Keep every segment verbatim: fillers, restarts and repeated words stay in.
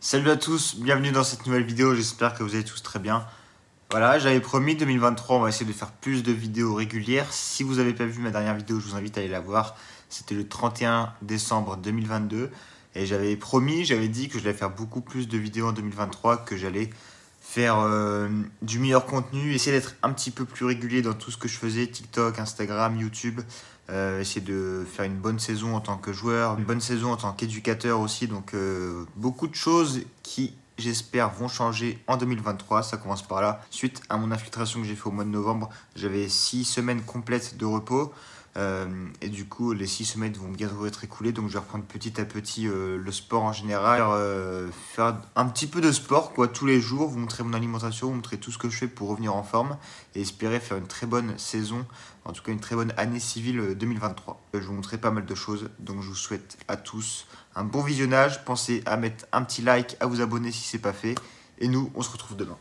Salut à tous, bienvenue dans cette nouvelle vidéo, j'espère que vous allez tous très bien. Voilà, j'avais promis deux mille vingt-trois, on va essayer de faire plus de vidéos régulières. Si vous n'avez pas vu ma dernière vidéo, je vous invite à aller la voir. C'était le trente et un décembre deux mille vingt-deux. Et j'avais promis, j'avais dit que je allais faire beaucoup plus de vidéos en deux mille vingt-trois, que j'allais faire euh, du meilleur contenu, essayer d'être un petit peu plus régulier dans tout ce que je faisais, TikTok, Instagram, YouTube. Euh, essayer de faire une bonne saison en tant que joueur, une bonne saison en tant qu'éducateur aussi. Donc euh, beaucoup de choses qui, j'espère, vont changer en deux mille vingt-trois. Ça commence par là. Suite à mon infiltration que j'ai fait au mois de novembre, j'avais six semaines complètes de repos. Euh, et du coup, les six semaines vont bientôt être écoulées. Donc je vais reprendre petit à petit euh, le sport en général. Euh, faire un petit peu de sport quoi, tous les jours. Vous montrer mon alimentation, vous montrer tout ce que je fais pour revenir en forme. Et espérer faire une très bonne saison. En tout cas, une très bonne année civile deux mille vingt-trois. Je vais vous montrer pas mal de choses. Donc je vous souhaite à tous un bon visionnage. Pensez à mettre un petit like, à vous abonner si ce n'est pas fait. Et nous, on se retrouve demain.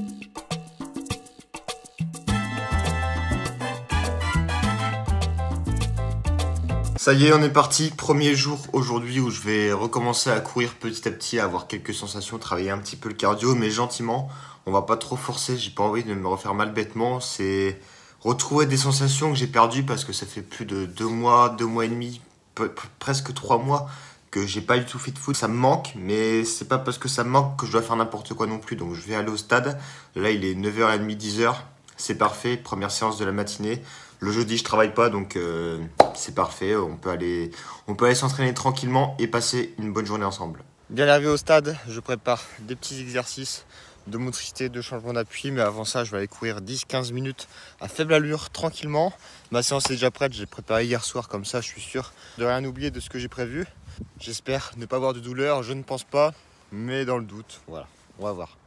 Ça y est, on est parti. Premier jour aujourd'hui où je vais recommencer à courir petit à petit, à avoir quelques sensations, travailler un petit peu le cardio, mais gentiment. On va pas trop forcer, j'ai pas envie de me refaire mal bêtement. C'est retrouver des sensations que j'ai perdues parce que ça fait plus de deux mois, deux mois et demi, presque trois mois que j'ai pas du tout fait de foot. Ça me manque, mais c'est pas parce que ça me manque que je dois faire n'importe quoi non plus. Donc je vais aller au stade. Là, il est neuf heures trente, dix heures. C'est parfait, première séance de la matinée. Le jeudi, je travaille pas, donc euh, c'est parfait. On peut aller, on peut aller s'entraîner tranquillement et passer une bonne journée ensemble. Bien arrivé au stade, je prépare des petits exercices de motricité, de changement d'appui. Mais avant ça, je vais aller courir dix à quinze minutes à faible allure, tranquillement. Ma séance est déjà prête, j'ai préparé hier soir, comme ça, je suis sûr de rien oublier de ce que j'ai prévu. J'espère ne pas avoir de douleur, je ne pense pas, mais dans le doute, voilà, on va voir.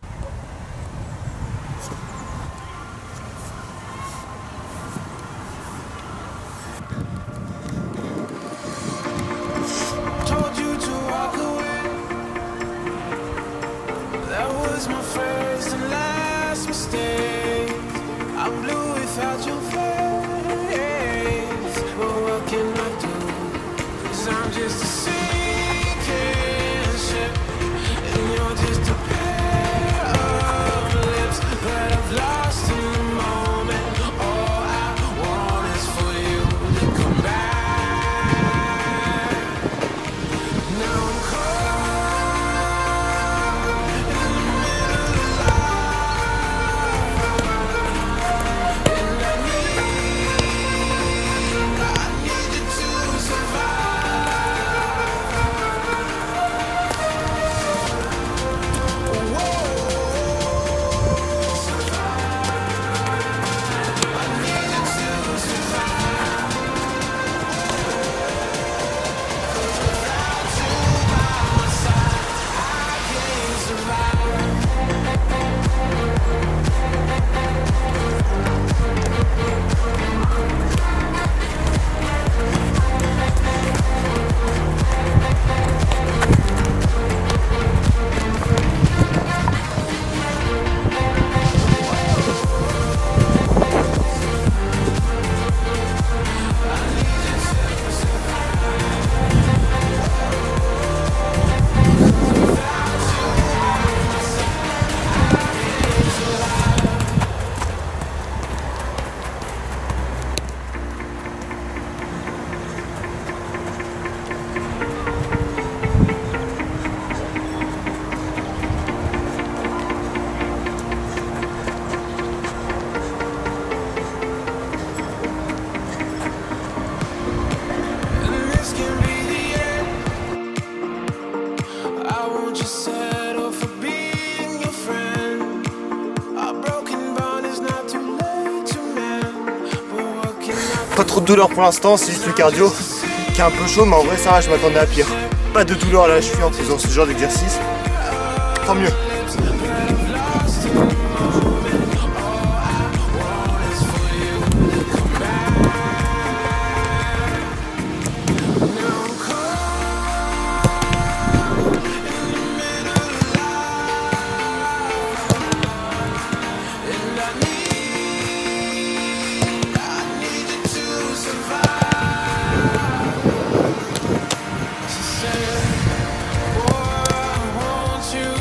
My first and last mistake. I'm blue without your face. But what can I do? 'Cause I'm just a sinking ship, and you're just a pair of lips that I've lost in the moment. All I want is for you to come back. Now I'm caught. Pas trop de douleur pour l'instant, c'est juste le cardio qui est un peu chaud, mais en vrai ça va, je m'attendais à pire. Pas de douleur à la cheville en faisant ce genre d'exercice, tant mieux. You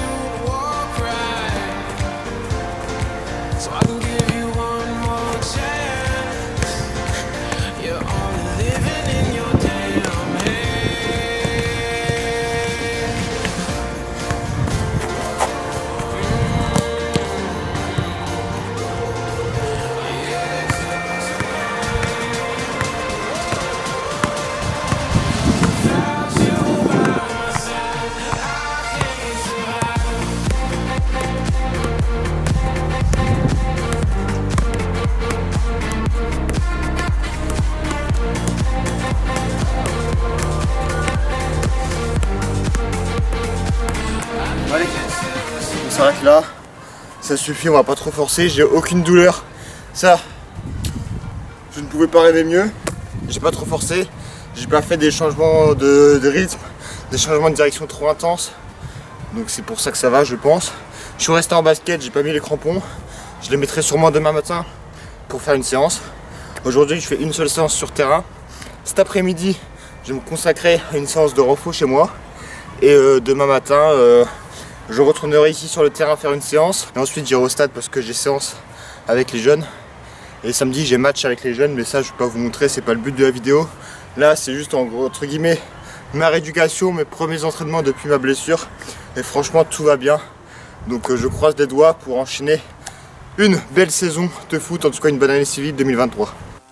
Allez, on s'arrête là. Ça suffit, on va pas trop forcer. J'ai aucune douleur. Ça, je ne pouvais pas rêver mieux. J'ai pas trop forcé. J'ai pas fait des changements de, de rythme, des changements de direction trop intenses. Donc c'est pour ça que ça va, je pense. Je suis resté en basket, j'ai pas mis les crampons. Je les mettrai sûrement demain matin pour faire une séance. Aujourd'hui, je fais une seule séance sur terrain. Cet après-midi, je vais me consacrer à une séance de renfo chez moi. Et euh, demain matin, euh, je retournerai ici sur le terrain faire une séance. Et ensuite, j'irai au stade parce que j'ai séance avec les jeunes. Et samedi, j'ai match avec les jeunes, mais ça, je ne vais pas vous montrer, c'est pas le but de la vidéo. Là, c'est juste en gros, entre guillemets, ma rééducation, mes premiers entraînements depuis ma blessure. Et franchement, tout va bien. Donc, euh, je croise les doigts pour enchaîner une belle saison de foot, en tout cas une bonne année civile deux mille vingt-trois.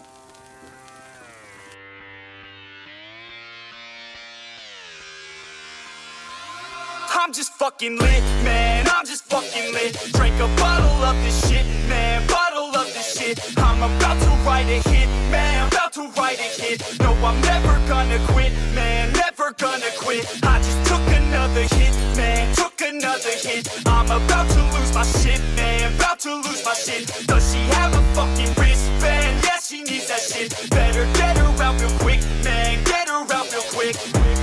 I'm just fucking lit, man, I'm just fucking lit. Drink a bottle of this shit, man, bottle of this shit. I'm about to write a hit, man, about to write a hit. No, I'm never gonna quit, man, never gonna quit. I just took another hit, man, took another hit. I'm about to lose my shit, man, about to lose my shit. Does she have a fucking wristband? Yeah, she needs that shit. Better get her out real quick, man, get her out real quick.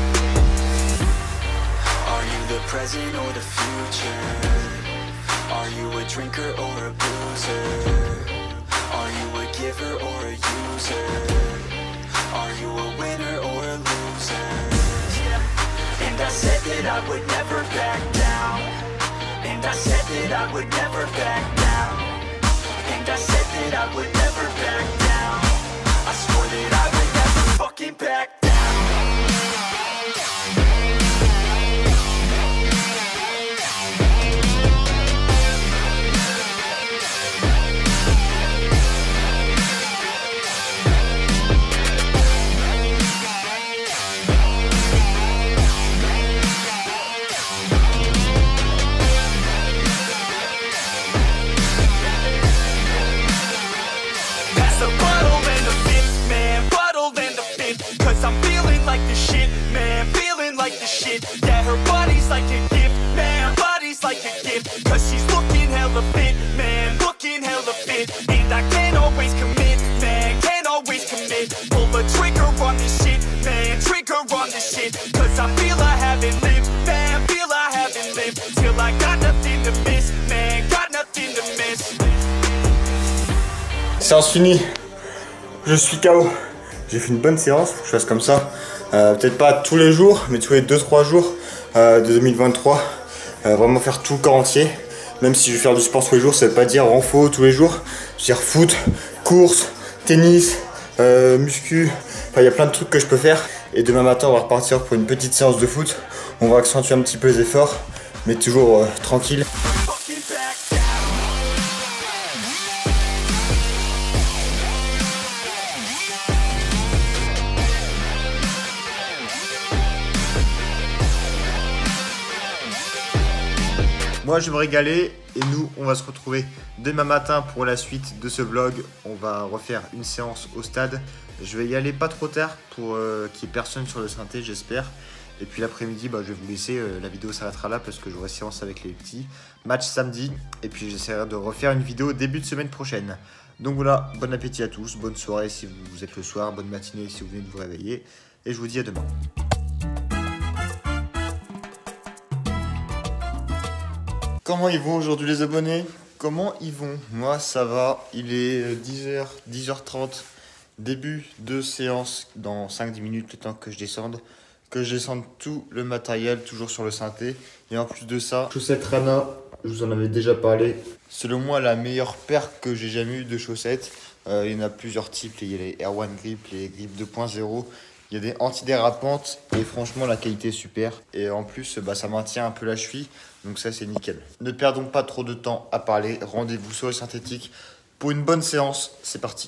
Are you the present or the future? Are you a drinker or a boozer? Are you a giver or a user? Are you a winner or a loser? And I said that I would never back down. And I said that I would never back down. And I said that I would never back down. I swore that I would never fucking back down. I'm feeling like the shit, man, feeling like the shit. Yeah, her body's like a gift, man, body's like a gift. Cause she's looking hella fit, man, looking hella fit. And I can't always commit, man, can't always commit. Pull the trigger on this shit, man, trigger on this shit. Cause I feel I haven't lived, man, feel I haven't lived. Till I got nothing to miss, man, got nothing to miss. Séance finie, je suis K O. J'ai fait une bonne séance, faut que je fasse comme ça. Euh, Peut-être pas tous les jours, mais tous les deux trois jours euh, de deux mille vingt-trois. Euh, vraiment faire tout le corps entier. Même si je vais faire du sport tous les jours, ça veut pas dire renfo tous les jours. Je veux dire foot, course, tennis, euh, muscu. Enfin, il y a plein de trucs que je peux faire. Et demain matin, on va repartir pour une petite séance de foot. On va accentuer un petit peu les efforts, mais toujours euh, tranquille. Moi je vais me régaler et nous on va se retrouver demain matin pour la suite de ce vlog. On va refaire une séance au stade. Je vais y aller pas trop tard pour euh, qu'il n'y ait personne sur le synthé, j'espère. Et puis l'après-midi, bah, je vais vous laisser, euh, la vidéo s'arrêtera là parce que j'aurai séance avec les petits. Match samedi et puis j'essaierai de refaire une vidéo début de semaine prochaine. Donc voilà, bon appétit à tous, bonne soirée si vous êtes le soir, bonne matinée si vous venez de vous réveiller. Et je vous dis à demain. Comment ils vont aujourd'hui les abonnés? Comment ils vont? Moi ça va, il est dix heures, dix heures trente, début de séance dans cinq dix minutes, le temps que je descende. Que je descende tout le matériel, toujours sur le synthé. Et en plus de ça, chaussettes Rana, je vous en avais déjà parlé. Selon moi la meilleure paire que j'ai jamais eu de chaussettes. Euh, il y en a plusieurs types, il y a les Air One Grip, les Grip deux point zéro. Il y a des antidérapantes et franchement la qualité est super. Et en plus bah, ça maintient un peu la cheville, donc ça c'est nickel. Ne perdons pas trop de temps à parler, rendez-vous sur le synthétique pour une bonne séance, c'est parti.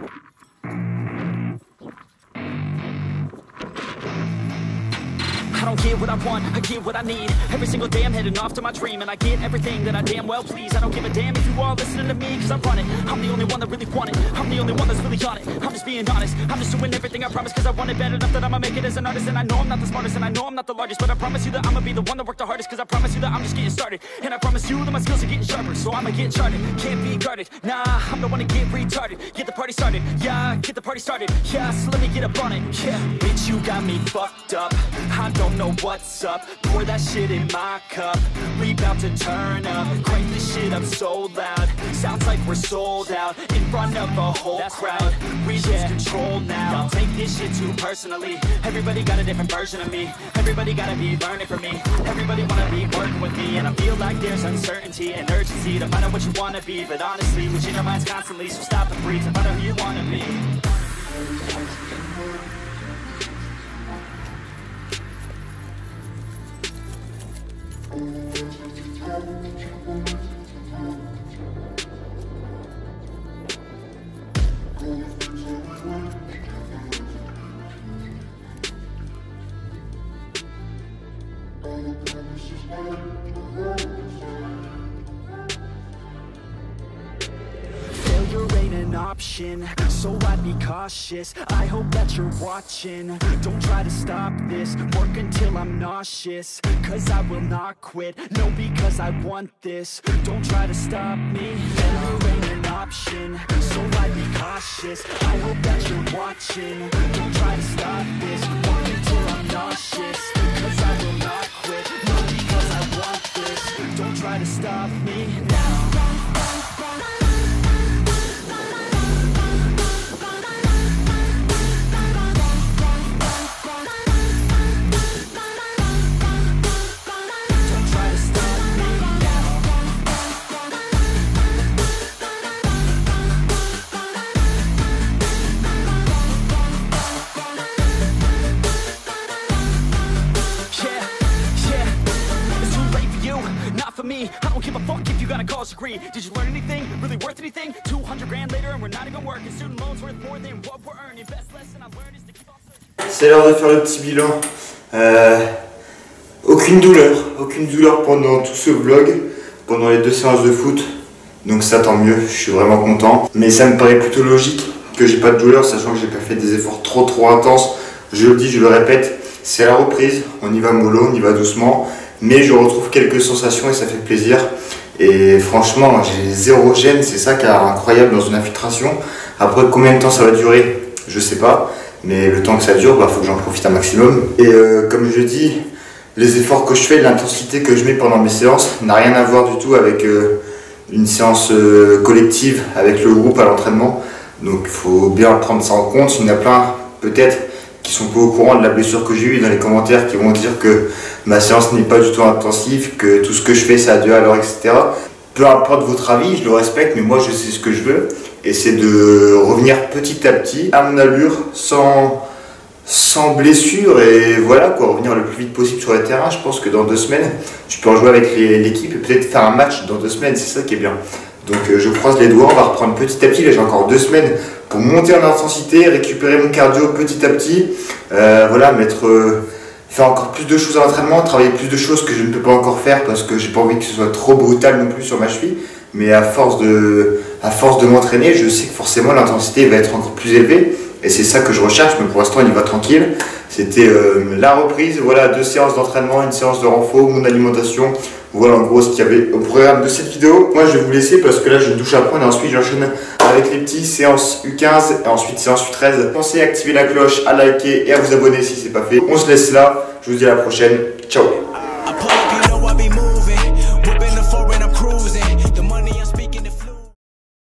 I don't get what I want, I get what I need. Every single day I'm heading off to my dream, and I get everything that I damn well please. I don't give a damn if you all listening to me, cause I run it. I'm the only one that really want it, I'm the only one that's really on it. I'm just being honest, I'm just doing everything I promise, cause I want it bad enough that I'ma make it as an artist. And I know I'm not the smartest, and I know I'm not the largest, but I promise you that I'ma be the one that worked the hardest. Cause I promise you that I'm just getting started, and I promise you that my skills are getting sharper. So I'ma get charted, can't be guarded. Nah, I'm the one to get retarded. Get the party started, yeah, get the party started. Yeah, so let me get up on it, yeah. Bitch, you got me fucked up, I don't know what's up. Pour that shit in my cup, we bout to turn up. Crank this shit up so loud, sounds like we're sold out. In front of a whole That's crowd, right. we yeah. lose control now. Y'all take this shit too personally. Everybody got a different version of me, everybody gotta be learning from me. Everybody wanna be working with me, and I feel like there's uncertainty and urgency to find out what you wanna be. But honestly, we change our minds constantly, so stop and breathe and find out who you wanna be. Failure ain't an option, so I'd be cautious. I hope that you're watching, don't try to stop this. Work until I'm nauseous, cause I will not quit. No, because I want this, don't try to stop me. Failure ain't an option, so I'd be cautious. I hope that you're watching, don't try to stop this. Work until I'm nauseous, cause I will not quit. No, because I want this, don't try to stop me now. Me, I don't give a fuck if you got a college degree. Did you learn anything really worth anything? two hundred grand later and we're not even working. Student loans worth more than what we're earning. Best lesson I've learned is to keep on. C'est l'heure de faire le petit bilan. Euh, aucune douleur, aucune douleur pendant tout ce vlog, pendant les deux séances de foot. Donc ça, tant mieux, je suis vraiment content. Mais ça me paraît plutôt logique que j'ai pas de douleur, sachant que j'ai pas fait des efforts trop trop intenses. Je le dis, je le répète, c'est la reprise. On y va mollo, on y va doucement. Mais je retrouve quelques sensations et ça fait plaisir. Et franchement, j'ai zéro gêne, c'est ça qui est incroyable dans une infiltration. Après, combien de temps ça va durer, je sais pas. Mais le temps que ça dure, bah, faut que j'en profite un maximum. Et euh, comme je dis, les efforts que je fais, l'intensité que je mets pendant mes séances n'a rien à voir du tout avec euh, une séance euh, collective avec le groupe à l'entraînement. Donc il faut bien prendre ça en compte. Il y en a plein, peut-être, qui sont pas au courant de la blessure que j'ai eue dans les commentaires, qui vont dire que ma séance n'est pas du tout intensive, que tout ce que je fais c'est à deux à l'heure, et cetera. Peu importe votre avis, je le respecte, mais moi je sais ce que je veux, et c'est de revenir petit à petit à mon allure, sans, sans blessure, et voilà quoi, revenir le plus vite possible sur le terrain. Je pense que dans deux semaines, tu peux en jouer avec l'équipe et peut-être faire un match dans deux semaines, c'est ça qui est bien. Donc euh, je croise les doigts, on va reprendre petit à petit. Là j'ai encore deux semaines pour monter en intensité, récupérer mon cardio petit à petit, euh, voilà, mettre, euh, faire encore plus de choses à l'entraînement, travailler plus de choses que je ne peux pas encore faire parce que j'ai pas envie que ce soit trop brutal non plus sur ma cheville. Mais à force de, à force de m'entraîner, je sais que forcément l'intensité va être encore plus élevée et c'est ça que je recherche. Mais pour l'instant, on y va tranquille. C'était euh, la reprise, voilà, deux séances d'entraînement, une séance de renfort, mon alimentation. Voilà en gros ce qu'il y avait au programme de cette vidéo. Moi je vais vous laisser parce que là j'ai une douche à prendre et ensuite j'enchaîne avec les petits, séance U quinze et ensuite séance U treize. Pensez à activer la cloche, à liker et à vous abonner si ce n'est pas fait. On se laisse là, je vous dis à la prochaine, ciao.